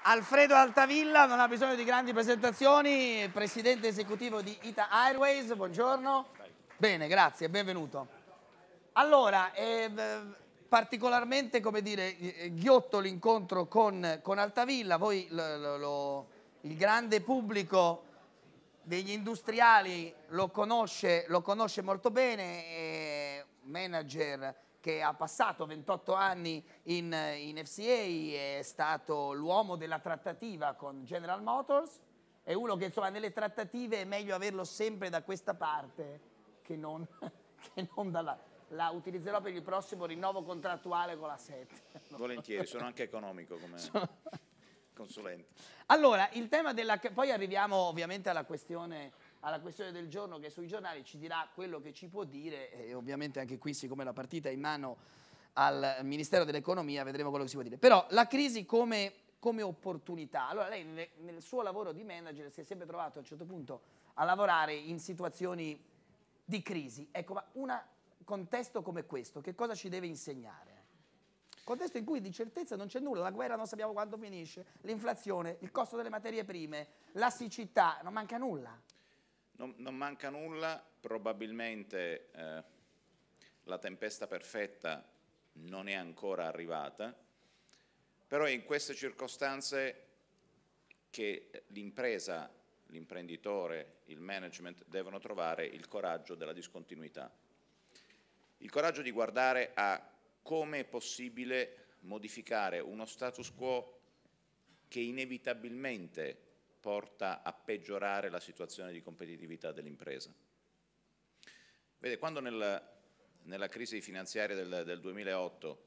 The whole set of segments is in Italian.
Alfredo Altavilla non ha bisogno di grandi presentazioni, presidente esecutivo di Ita Airways, buongiorno. Bene, grazie, benvenuto. Allora, particolarmente, come dire, ghiotto l'incontro con Altavilla, voi il grande pubblico degli industriali lo conosce molto bene, è manager che ha passato 28 anni in FCA, è stato l'uomo della trattativa con General Motors, è uno che insomma nelle trattative è meglio averlo sempre da questa parte che non, che non dall'altra. La utilizzerò per il prossimo rinnovo contrattuale con la 7. Volentieri, sono anche economico come consulente. Allora, il tema poi arriviamo ovviamente alla questione del giorno che sui giornali ci dirà quello che ci può dire e ovviamente anche qui, siccome la partita è in mano al Ministero dell'Economia, vedremo quello che si può dire. Però la crisi come opportunità. Allora lei nel suo lavoro di manager si è sempre trovato a un certo punto a lavorare in situazioni di crisi. Ecco, ma un contesto come questo, che cosa ci deve insegnare? Contesto in cui di certezza non c'è nulla, la guerra non sappiamo quando finisce, l'inflazione, il costo delle materie prime, la siccità, non manca nulla. Non manca nulla, probabilmente la tempesta perfetta non è ancora arrivata, però è in queste circostanze che l'impresa, l'imprenditore, il management devono trovare il coraggio della discontinuità, il coraggio di guardare a come è possibile modificare uno status quo che inevitabilmente porta a peggiorare la situazione di competitività dell'impresa. Vede, quando nella crisi finanziaria del 2008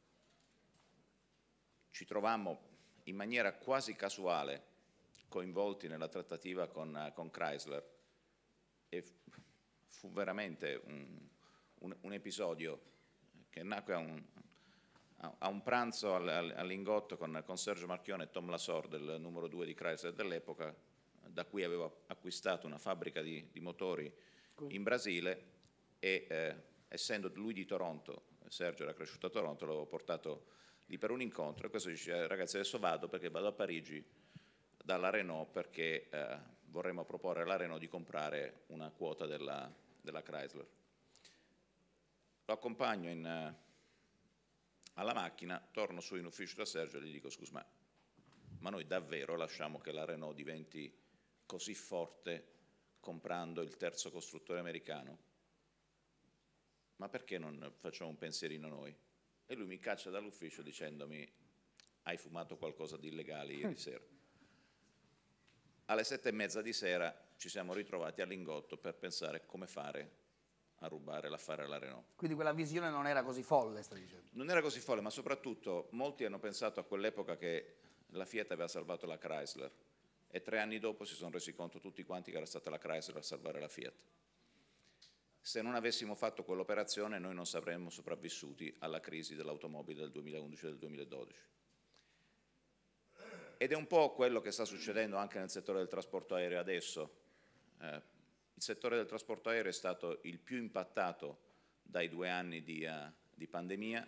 ci trovammo in maniera quasi casuale coinvolti nella trattativa con Chrysler, e fu veramente un episodio che nacque a un pranzo all'Ingotto con Sergio Marchionne e Tom Lasorda, del numero 2 di Chrysler dell'epoca, da cui avevo acquistato una fabbrica di motori in Brasile e essendo lui di Toronto, Sergio era cresciuto a Toronto, l'avevo portato lì per un incontro e questo dice: ragazzi, adesso vado perché vado a Parigi dalla Renault perché vorremmo proporre alla Renault di comprare una quota della Chrysler. Lo accompagno alla macchina, torno su in ufficio da Sergio e gli dico: scusa, ma noi davvero lasciamo che la Renault diventi così forte comprando il terzo costruttore americano? Ma perché non facciamo un pensierino noi? E lui mi caccia dall'ufficio dicendomi: hai fumato qualcosa di illegale ieri sera. Alle 7:30 di sera ci siamo ritrovati all'Ingotto per pensare come fare a rubare l'affare alla Renault. Quindi quella visione non era così folle, sta dicendo? Non era così folle, ma soprattutto molti hanno pensato a quell'epoca che la Fiat aveva salvato la Chrysler e 3 anni dopo si sono resi conto tutti quanti che era stata la Chrysler a salvare la Fiat. Se non avessimo fatto quell'operazione noi non saremmo sopravvissuti alla crisi dell'automobile del 2011 e del 2012. Ed è un po' quello che sta succedendo anche nel settore del trasporto aereo adesso. Il settore del trasporto aereo è stato il più impattato dai 2 anni di pandemia.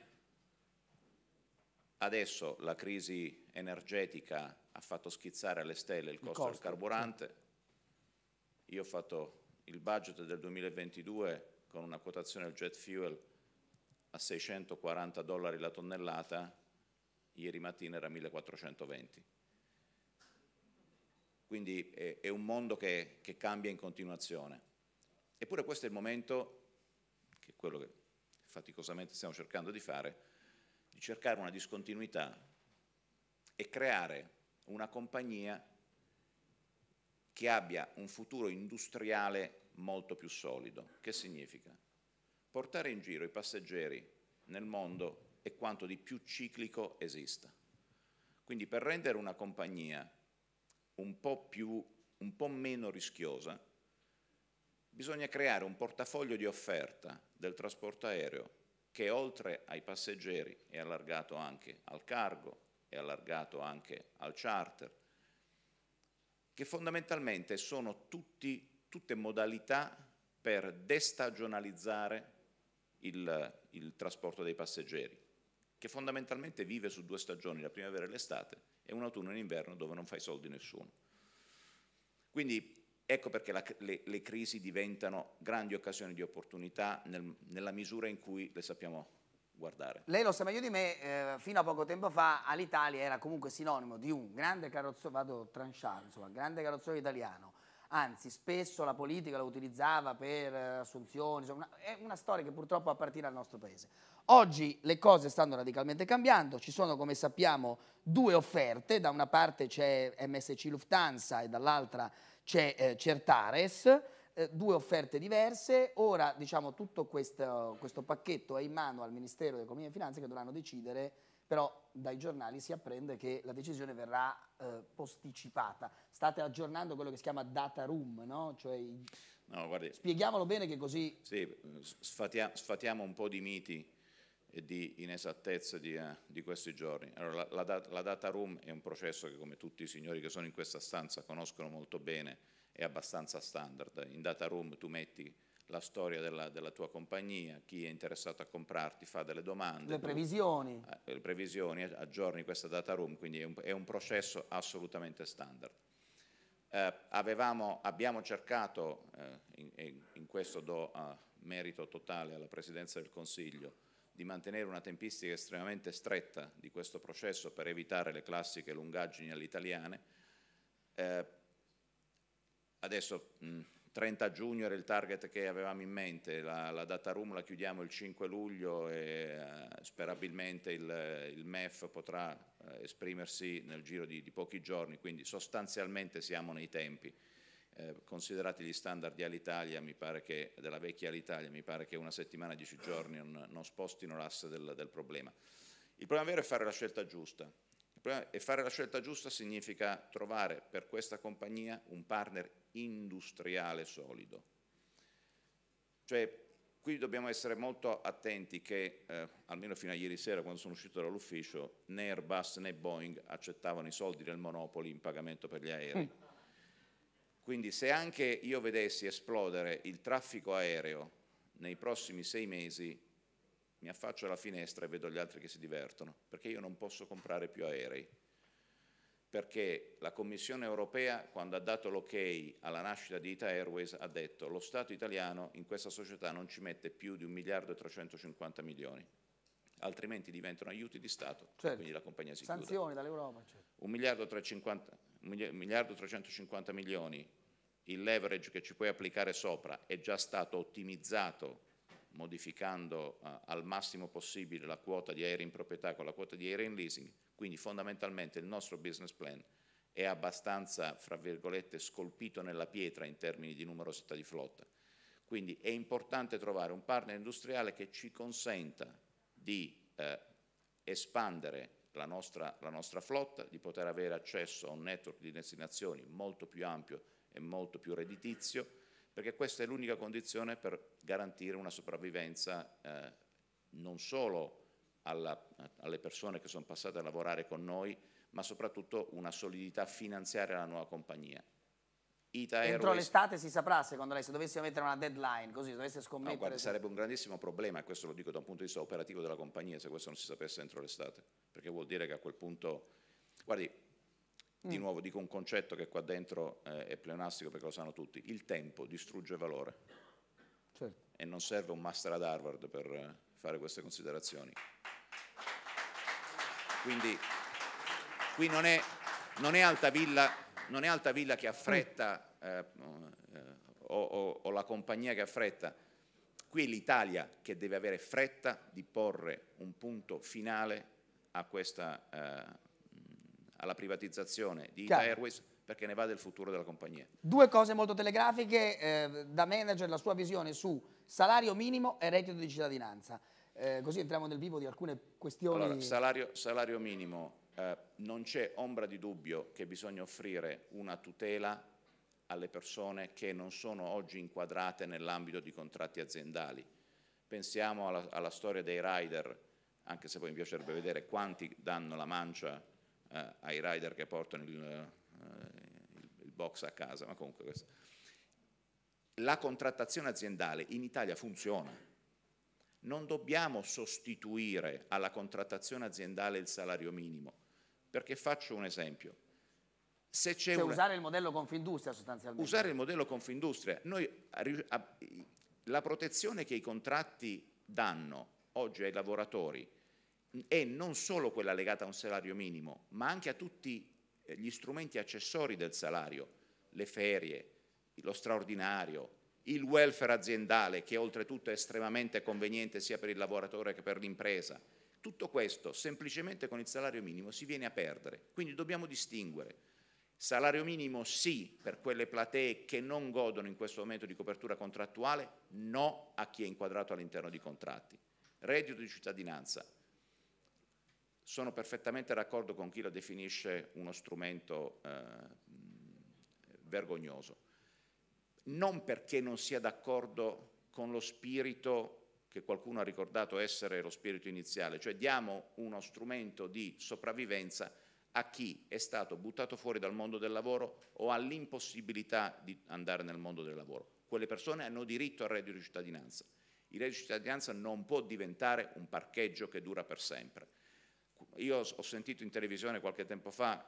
Adesso la crisi energetica ha fatto schizzare alle stelle il costo del carburante. Certo. Io ho fatto il budget del 2022 con una quotazione del jet fuel a $640 la tonnellata, ieri mattina era 1420. Quindi è un mondo che cambia in continuazione. Eppure questo è il momento, che è quello che faticosamente stiamo cercando di fare, di cercare una discontinuità e creare una compagnia che abbia un futuro industriale molto più solido. Che significa? Portare in giro i passeggeri nel mondo è quanto di più ciclico esista. Quindi per rendere una compagnia un po' meno rischiosa, bisogna creare un portafoglio di offerta del trasporto aereo che oltre ai passeggeri è allargato anche al cargo, è allargato anche al charter, che fondamentalmente sono tutte modalità per destagionalizzare il trasporto dei passeggeri, che fondamentalmente vive su 2 stagioni, la primavera e l'estate, e un autunno e un inverno dove non fai soldi nessuno. Quindi ecco perché le crisi diventano grandi occasioni di opportunità nella misura in cui le sappiamo guardare. Lei lo sa meglio di me, fino a poco tempo fa Alitalia era comunque sinonimo di un grande carrozzone, vado tranchant, insomma, grande carrozzone italiano, anzi spesso la politica lo utilizzava per assunzioni, insomma, è una storia che purtroppo appartiene al nostro paese. Oggi le cose stanno radicalmente cambiando, ci sono come sappiamo due offerte, da una parte c'è MSC Lufthansa e dall'altra c'è Certares, due offerte diverse. Ora diciamo tutto questo pacchetto è in mano al Ministero dell'Economia e Finanze che dovranno decidere, però dai giornali si apprende che la decisione verrà posticipata. State aggiornando quello che si chiama data room, no? Cioè, no, guardi, spieghiamolo bene che così... Sì, sfatiamo un po' di miti e di inesattezze di questi giorni. Allora, la data room è un processo che, come tutti i signori che sono in questa stanza conoscono molto bene, è abbastanza standard. In data room tu metti la storia della tua compagnia, chi è interessato a comprarti fa delle domande. Le previsioni. Le previsioni, aggiorni questa data room, quindi è un processo assolutamente standard. Abbiamo cercato, in questo do merito totale alla Presidenza del Consiglio, di mantenere una tempistica estremamente stretta di questo processo per evitare le classiche lungaggini all'italiane. Adesso 30 giugno era il target che avevamo in mente, la data room la chiudiamo il 5 luglio e sperabilmente il MEF potrà esprimersi nel giro di pochi giorni, quindi sostanzialmente siamo nei tempi. Considerati gli standard di Alitalia, mi pare che, della vecchia Alitalia, mi pare che una settimana, 10 giorni non spostino l'asse del problema. Il problema vero è fare la scelta giusta. E fare la scelta giusta significa trovare per questa compagnia un partner industriale solido. Cioè, qui dobbiamo essere molto attenti che, almeno fino a ieri sera, quando sono uscito dall'ufficio, né Airbus né Boeing accettavano i soldi del Monopoli in pagamento per gli aerei. Quindi se anche io vedessi esplodere il traffico aereo nei prossimi 6 mesi, mi affaccio alla finestra e vedo gli altri che si divertono, perché io non posso comprare più aerei. Perché la Commissione europea, quando ha dato l'ok alla nascita di Ita Airways, ha detto lo Stato italiano in questa società non ci mette più di 1 miliardo e 350 milioni, altrimenti diventano aiuti di Stato, certo. Quindi la compagnia si chiude. Sanzioni dall'Europa, certo. 1 miliardo e 350 milioni, il leverage che ci puoi applicare sopra è già stato ottimizzato modificando al massimo possibile la quota di aerei in proprietà con la quota di aerei in leasing, quindi fondamentalmente il nostro business plan è abbastanza, fra virgolette, scolpito nella pietra in termini di numerosità di flotta. Quindi è importante trovare un partner industriale che ci consenta di espandere la nostra flotta, di poter avere accesso a un network di destinazioni molto più ampio e molto più redditizio, perché questa è l'unica condizione per garantire una sopravvivenza non solo alle persone che sono passate a lavorare con noi, ma soprattutto una solidità finanziaria alla nuova compagnia. Entro l'estate si saprà, secondo lei, se dovessimo mettere una deadline, così, se dovesse scommettere... No, guarda, sarebbe un grandissimo problema, e questo lo dico da un punto di vista operativo della compagnia, se questo non si sapesse entro l'estate, perché vuol dire che a quel punto... Guardi, di nuovo dico un concetto che qua dentro è pleonastico perché lo sanno tutti, il tempo distrugge valore. Certo. E non serve un master ad Harvard per fare queste considerazioni. Quindi qui non è Altavilla che ha fretta o la compagnia che ha fretta, qui è l'Italia che deve avere fretta di porre un punto finale a questa alla privatizzazione di Ita Airways, perché ne va del futuro della compagnia. Due cose molto telegrafiche, da manager la sua visione su salario minimo e reddito di cittadinanza. Così entriamo nel vivo di alcune questioni. Allora, salario minimo, non c'è ombra di dubbio che bisogna offrire una tutela alle persone che non sono oggi inquadrate nell'ambito di contratti aziendali. Pensiamo alla storia dei rider, anche se poi mi piacerebbe vedere quanti danno la mancia ai rider che portano il box a casa, ma comunque questo. La contrattazione aziendale in Italia funziona. Non dobbiamo sostituire alla contrattazione aziendale il salario minimo. perché faccio un esempio. Se c'è cioè usare il modello Confindustria sostanzialmente. Usare il modello Confindustria. La protezione che i contratti danno oggi ai lavoratori è non solo quella legata a un salario minimo, ma anche a tutti gli strumenti accessori del salario, le ferie, lo straordinario, il welfare aziendale, che oltretutto è estremamente conveniente sia per il lavoratore che per l'impresa. Tutto questo semplicemente con il salario minimo si viene a perdere, quindi dobbiamo distinguere. Salario minimo sì per quelle platee che non godono in questo momento di copertura contrattuale, no a chi è inquadrato all'interno di contratti. Reddito di cittadinanza. Sono perfettamente d'accordo con chi lo definisce uno strumento vergognoso. Non perché non sia d'accordo con lo spirito che qualcuno ha ricordato essere lo spirito iniziale, cioè diamo uno strumento di sopravvivenza a chi è stato buttato fuori dal mondo del lavoro o ha l'impossibilità di andare nel mondo del lavoro. Quelle persone hanno diritto al reddito di cittadinanza. Il reddito di cittadinanza non può diventare un parcheggio che dura per sempre. Io ho sentito in televisione qualche tempo fa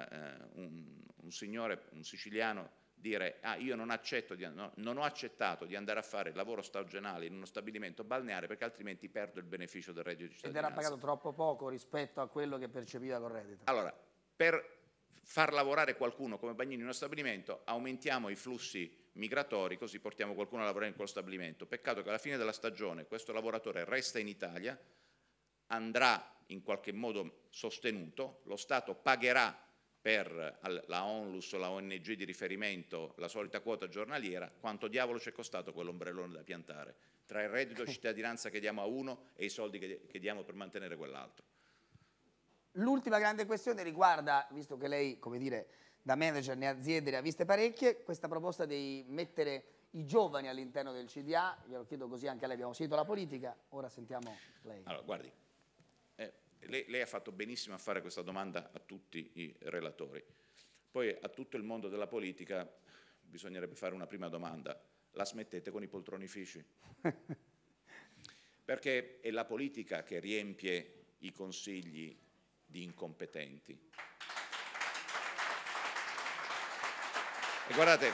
un signore, un siciliano, dire io non ho accettato di andare a fare il lavoro stagionale in uno stabilimento balneare perché altrimenti perdo il beneficio del reddito di cittadinanza. Ed era pagato troppo poco rispetto a quello che percepiva col reddito. Allora, per far lavorare qualcuno come bagnino in uno stabilimento aumentiamo i flussi migratori, così portiamo qualcuno a lavorare in quello stabilimento. Peccato che alla fine della stagione questo lavoratore resta in Italia, andrà in qualche modo sostenuto, lo Stato pagherà per la ONLUS o la ONG di riferimento la solita quota giornaliera. Quanto diavolo ci è costato quell'ombrellone da piantare tra il reddito di cittadinanza che diamo a uno e i soldi che diamo per mantenere quell'altro? L'ultima grande questione riguarda, visto che lei, come dire, da manager ne aziende ne ha viste parecchie, questa proposta di mettere i giovani all'interno del CDA. Glielo chiedo così anche a lei, abbiamo sentito la politica, ora sentiamo lei. Allora, guardi, lei ha fatto benissimo a fare questa domanda a tutti i relatori. Poi a tutto il mondo della politica bisognerebbe fare una prima domanda: la smettete con i poltronifici? Perché è la politica che riempie i consigli di incompetenti. E guardate,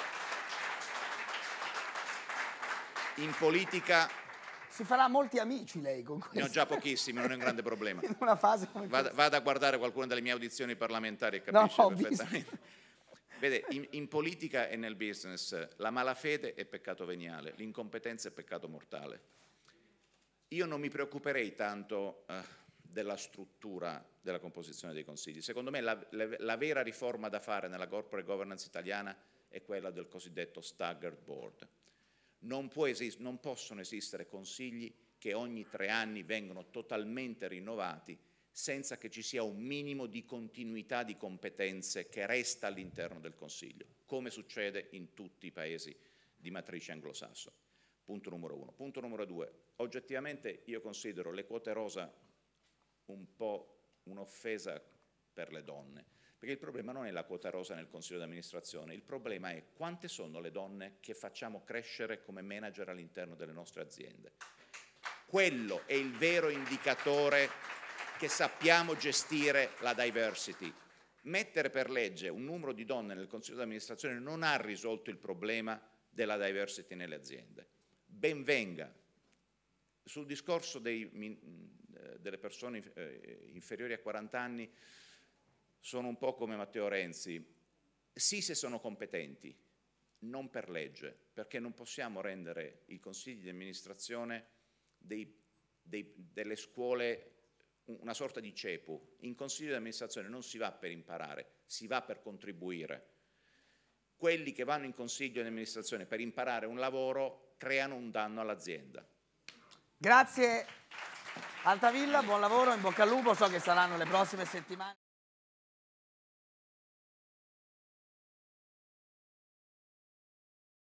in politica si farà molti amici lei con questo. ne ho già pochissimi, non è un grande problema. In una fase come Vada a guardare qualcuna delle mie audizioni parlamentari e capisce perfettamente. Vede, in politica e nel business la malafede è peccato veniale, l'incompetenza è peccato mortale. Io non mi preoccuperei tanto della struttura della composizione dei consigli. Secondo me la vera riforma da fare nella corporate governance italiana è quella del cosiddetto staggered board. Non possono esistere consigli che ogni 3 anni vengono totalmente rinnovati senza che ci sia un minimo di continuità di competenze che resta all'interno del Consiglio, come succede in tutti i paesi di matrice anglosassone. Punto numero 1. Punto numero 2. Oggettivamente io considero le quote rosa un po' un'offesa per le donne, perché il problema non è la quota rosa nel Consiglio di amministrazione, il problema è quante sono le donne che facciamo crescere come manager all'interno delle nostre aziende. Quello è il vero indicatore che sappiamo gestire la diversity. Mettere per legge un numero di donne nel Consiglio di amministrazione non ha risolto il problema della diversity nelle aziende. Ben venga. Sul discorso delle persone inferiori a 40 anni sono un po' come Matteo Renzi. Sì, se sono competenti, non per legge, perché non possiamo rendere i consigli di amministrazione delle scuole una sorta di CEPU. In consiglio di amministrazione non si va per imparare, si va per contribuire. Quelli che vanno in consiglio di amministrazione per imparare un lavoro creano un danno all'azienda. Grazie Altavilla, buon lavoro, in bocca al lupo, so che saranno le prossime settimane.